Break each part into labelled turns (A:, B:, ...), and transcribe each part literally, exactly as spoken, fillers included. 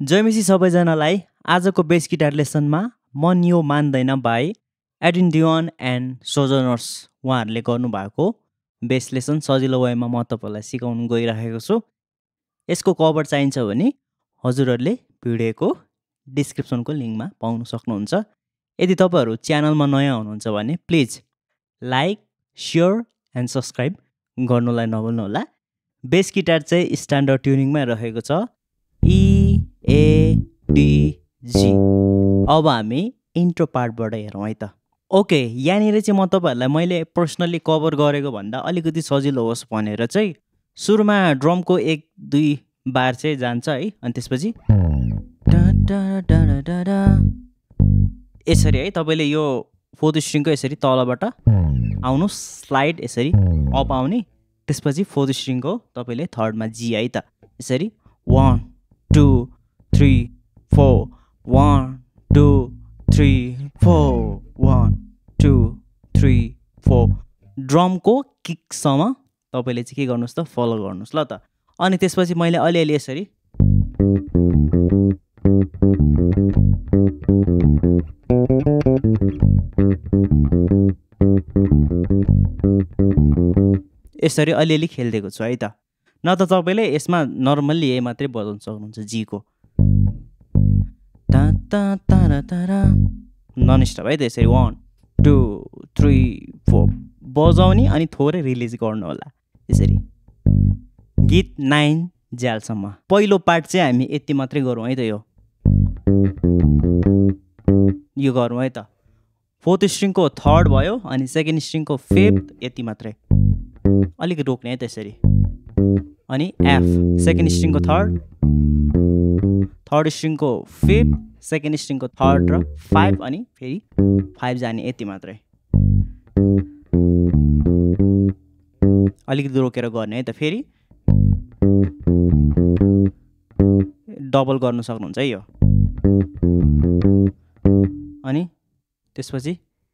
A: जयमेसी सबैजनालाई आजको bass guitar लेसनमा मन यो मान्दैन by Aiden Dion and Sojourners उहाँहरूले गर्नुभएको बेस लेसन सजिलो वेमा म तपाईँलाई सिकाउन गइरहेको छु। यसको कभर चाहिन्छ भने हजुरहरूले भिडियोको डिस्क्रिप्सनको लिङ्कमा पाउन सक्नुहुन्छ। यदि तपाईँहरू च्यानलमा नयाँ हुनुहुन्छ भने please like share and subscribe गर्नुलाई नभुल्नुहोला। बेस गिटार चाहिँ स्ट्यान्डर्ड ट्युनिङमा रहेको छ ई ए डी जी। अब हामी इन्ट्रो पार्टबाट हेरौँ है त। ओके, यहाँनिर चाहिँ म तपाईँहरूलाई मैले पर्सनल्ली कभर गरेको भन्दा अलिकति सजिलो होस् भनेर चाहिँ सुरुमा ड्रमको एक दुई बार चाहिँ जान्छ है, अनि त्यसपछि यसरी है तपाईँले यो फोर्थ स्ट्रिङको यसरी तलबाट आउनु स्लाइड यसरी अप आउने, त्यसपछि फोर्थ स्ट्रिङको तपाईँले थर्डमा जी है त यसरी one two three four one two three four one two three four ड्रमको किकसम्म तपाईँले चाहिँ के गर्नुहोस् त फलो गर्नुहोस् ल त। अनि त्यसपछि मैले अलिअलि यसरी यसरी अलिअलि खेलिदिएको छु है त। न त तपाईँले यसमा नर्मल्ली ए मात्रै बजाउन सक्नुहुन्छ जीको नन स्टप है त यसरी वान टू थ्री फोर बजाउने अनि थोरै रिलिज गर्नु होला यसरी गीत नाइन ज्यालसम्म। पहिलो पार्ट चाहिँ हामी यति मात्रै गरौँ है त, यो यो गरौँ है त। फोर्थ स्ट्रिङको थर्ड भयो अनि सेकेन्ड स्ट्रिङको फिफ्थ यति मात्रै अलिक रोक्ने है त यसरी, अनि एफ सेकेन्ड स्ट्रिङको थर्ड थर्ड स्ट्रिङको फिफ्थ सेकेन्ड स्ट्रिङको थर्ड र फाइभ अनि फेरि फाइभ जाने यति मात्रै अलिकति रोकेर गर्ने है त। फेरि डबल गर्न सक्नुहुन्छ है यो, अनि त्यसपछि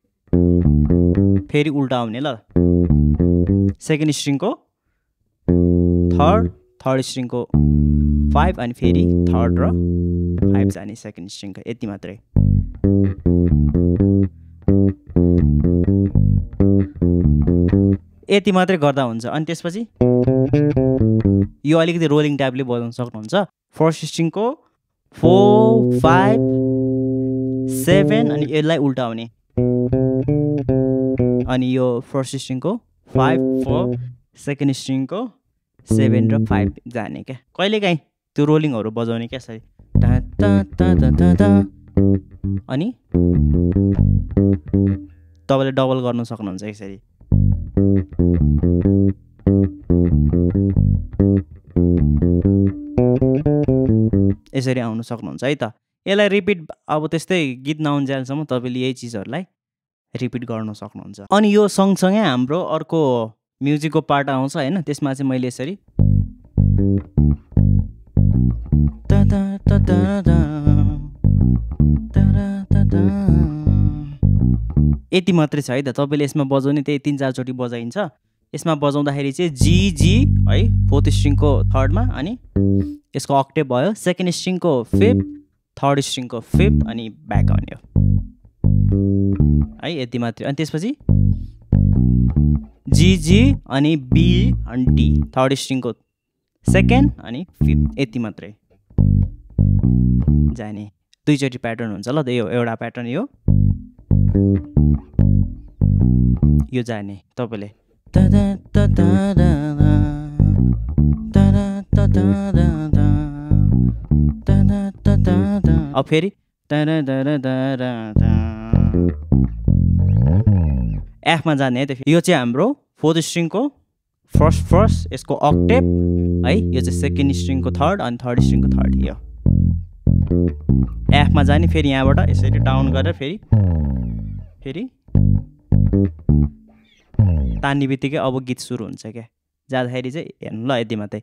A: फेरि उल्टा आउने ल। सेकेन्ड स्ट्रिङको थर्ड थर्ड स्ट्रिङको फाइभ अनि फेरि थर्ड र फाइभ जाने सेकेन्ड स्ट्रिङको यति मात्रै। यति मात्रै गर्दा हुन्छ। अनि त्यसपछि यो अलिकति रोलिङ टाइपले बजाउन सक्नुहुन्छ। फर्स्ट स्ट्रिङको फोर फाइभ सेभेन अनि यसलाई उल्टाउने, अनि यो फर्स्ट स्ट्रिङको फाइभ फोर सेकेन्ड स्ट्रिङको सेभेन र फाइभ जाने क्या, कहिलेकाहीँ त्यो रोलिङहरू बजाउने क्या यसरी अनि तपाईँले डबल गर्न सक्नुहुन्छ यसरी। यसरी आउनु सक्नुहुन्छ है त। यसलाई रिपिट अब त्यस्तै गीत नआउन्जेलसम्म तपाईँले यही चिजहरूलाई रिपिट गर्न सक्नुहुन्छ। अनि यो सँगसँगै हाम्रो अर्को म्युजिकको पार्ट आउँछ होइन, त्यसमा चाहिँ मैले यसरी यति मात्रै छ है त। तपाईँले यसमा बजाउने त्यही तिन चारचोटि बजाइन्छ। यसमा बजाउँदाखेरि चाहिँ जी जी है फोर्थ स्ट्रिङको थर्डमा, अनि यसको अक्टेभ भयो सेकेन्ड स्ट्रिङको फिफ्थ थर्ड स्ट्रिङको फिफ्थ अनि ब्याक आउने हो है, यति मात्रै। अनि त्यसपछि जी जी अनि बी अनि डी थर्ड स्ट्रिङको सेकेन्ड अनि फिफ्थ यति मात्रै जाने। दुईचोटि प्याटर्न हुन्छ ल त, यो एउटा प्याटर्न यो यो जाने तपाईँले अब फेरि एफमा जाने है त। यो चाहिँ हाम्रो फोर्थ स्ट्रिङको फर्स्ट फर्स्ट यसको अक्टेभ है, यो चाहिँ सेकेन्ड स्ट्रिङको थर्ड अनि थर्ड स्ट्रिङको थर्ड यो एफमा जाने। फेरि यहाँबाट यसरी डाउन गरेर फेरि फेरि तान्ने बित्तिकै अब गीत सुरु हुन्छ क्या, जाँदाखेरि चाहिँ हेर्नु ल यति मात्रै।